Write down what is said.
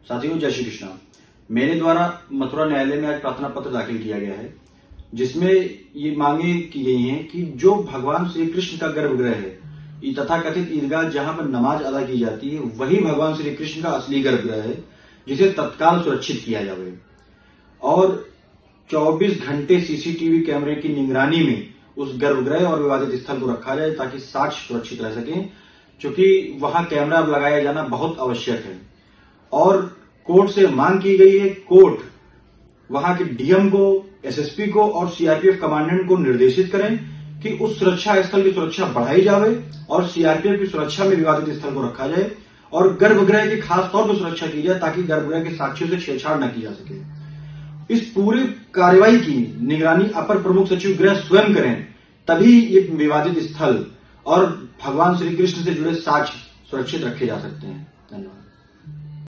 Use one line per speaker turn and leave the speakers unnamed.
साथियों, जय श्री कृष्ण। मेरे द्वारा मथुरा न्यायालय में आज प्रार्थना पत्र दाखिल किया गया है, जिसमें ये मांगे की गई हैं कि जो भगवान श्री कृष्ण का गर्भगृह है, तथाकथित ईदगाह जहां पर नमाज अदा की जाती है, वही भगवान श्री कृष्ण का असली गर्भगृह है, जिसे तत्काल सुरक्षित किया जाए और 24 घंटे सीसीटीवी कैमरे की निगरानी में उस गर्भगृह और विवादित स्थल को रखा जाए ताकि साक्ष्य सुरक्षित रह सके, क्योंकि वहां कैमरा लगाया जाना बहुत आवश्यक है। और कोर्ट से मांग की गई है, कोर्ट वहां के डीएम को, एसएसपी को और सीआरपीएफ कमांडेंट को निर्देशित करें कि उस सुरक्षा स्थल की सुरक्षा बढ़ाई जाए और सीआरपीएफ की सुरक्षा में विवादित स्थल को रखा जाए और गर्भगृह की खास तौर पर सुरक्षा की जाए ताकि गर्भगृह के साक्ष्यों से छेड़छाड़ न की जा सके। इस पूरी कार्रवाई की निगरानी अपर प्रमुख सचिव गृह स्वयं करें, तभी ये विवादित स्थल और भगवान श्री कृष्ण से जुड़े साक्ष्य सुरक्षित रखे जा सकते हैं। धन्यवाद।